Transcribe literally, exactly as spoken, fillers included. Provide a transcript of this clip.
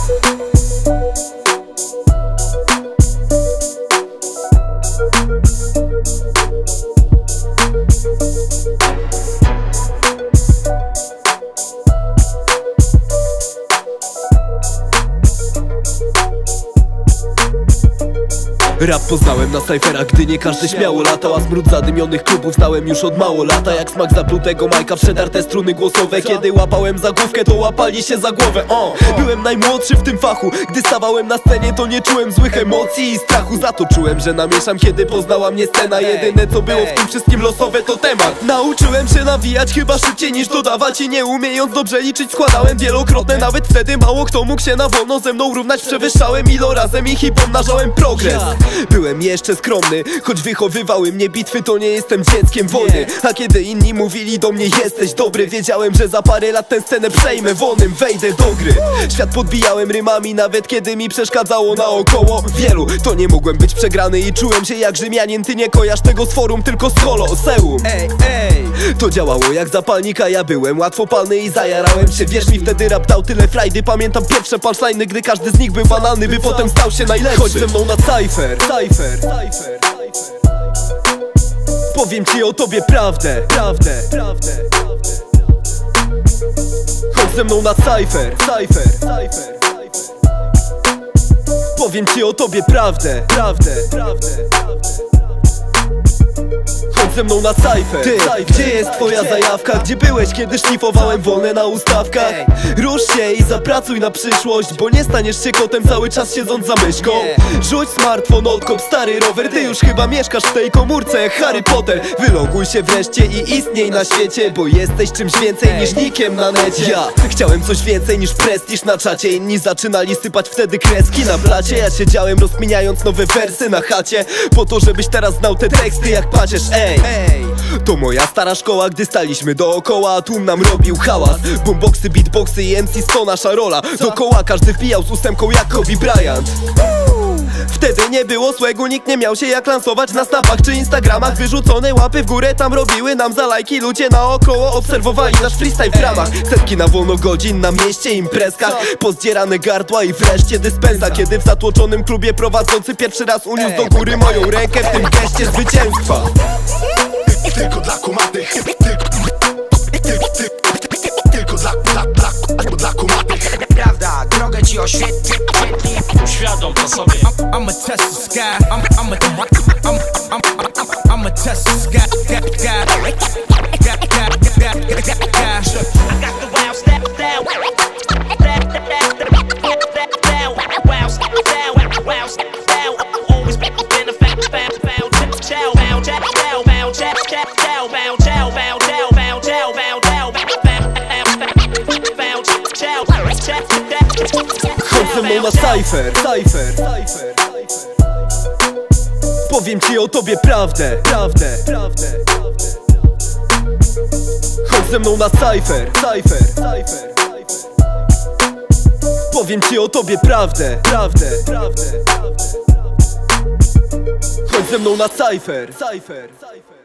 Rap poznałem na cyferach, gdy nie każdy śmiało latał, a smród zadymionych klubów znałem już od mało lata. Jak smak zaplutego Majka w przedarte struny głosowe. Kiedy łapałem za główkę, to łapali się za głowę. o. Byłem najmłodszy w tym fachu, gdy stawałem na scenie, to nie czułem złych emocji i strachu. Za to czułem, że namieszam, kiedy poznała mnie scena. Jedyne co było w tym wszystkim losowe to temat. Nauczyłem się nawijać chyba szybciej niż dodawać, i nie umiejąc dobrze liczyć składałem wielokrotne. Nawet wtedy mało kto mógł się na wolno ze mną równać. Przewyższałem ilorazem i hipomnażałem progres. Byłem jeszcze skromny, choć wychowywały mnie bitwy, to nie jestem dzieckiem wojny. A kiedy inni mówili do mnie jesteś dobry, wiedziałem, że za parę lat tę scenę przejmę wolnym, wejdę do gry. Świat podbijałem rymami, nawet kiedy mi przeszkadzało naokoło wielu. To nie mogłem być przegrany i czułem się jak Rzymianin. Ty nie kojarz tego z forum, tylko z Koloseum. Ej, ej. To działało jak zapalnika, ja byłem łatwopalny i zajarałem się. Wierz mi, wtedy rap dał tyle frajdy. Pamiętam pierwsze punchline'y, gdy każdy z nich był banalny, by potem stał się najlepszy. Chodź ze mną na cypher, cypher, cypher. Powiem ci o tobie prawdę, prawdę, prawdę. Chodź ze mną na cypher, cypher, cypher. Powiem ci o tobie prawdę, prawdę, prawdę. Chodź ze mną na cypher. Ty, gdzie jest twoja zajawka? Gdzie byłeś, kiedy szlifowałem wolne na ustawkach? Rusz się i zapracuj na przyszłość, bo nie staniesz się kotem cały czas siedząc za myszką. Rzuć smartfon, odkop stary rower. Ty już chyba mieszkasz w tej komórce jak Harry Potter. Wyloguj się wreszcie i istniej na świecie, bo jesteś czymś więcej niż nikiem na necie. Ja chciałem coś więcej niż prestiż na czacie. Inni zaczynali sypać wtedy kreski na blacie. Ja siedziałem rozkminiając nowe wersy na chacie, po to żebyś teraz znał te teksty jak pacierz. Ej, Ej. To moja stara szkoła, gdy staliśmy dookoła, a tłum nam robił hałas. Boomboxy, beatboxy i M C to nasza rola. Dokoła każdy wbijał z ósemką jak Kobe Bryant. Wtedy nie było słegu, nikt nie miał się jak lansować na snapach czy instagramach. Wyrzucone łapy w górę tam robiły nam za lajki. Ludzie naokoło obserwowali nasz freestyle w ramach. Setki na wolno godzin na mieście, imprezkach, pozdzierane gardła i wreszcie dyspensa. Kiedy w zatłoczonym klubie prowadzący pierwszy raz uniósł do góry moją rękę w tym geście zwycięstwa. Tylko dla kumatych, tylko dla, dla, dla, dla kumatych. Prawda, drogę ci oświetli. Uświadom to sobie. I'm a test the sky. I'm I'm a I'm I'm I'm a test the sky. I got the wild step down. Wow step down. Wow step down. Always been a fan fan fan. Chow bow chow bow bow chow chow chow bow chow bow chow bow chow bow chow bow. Chodź ze mną na cypher, cypher, cypher. Powiem ci o tobie prawdę, prawdę, prawdę. Chodź ze mną na cypher, cypher, cypher. Powiem ci o tobie prawdę, prawdę, prawdę. Chodź ze mną na cypher, cypher, cypher.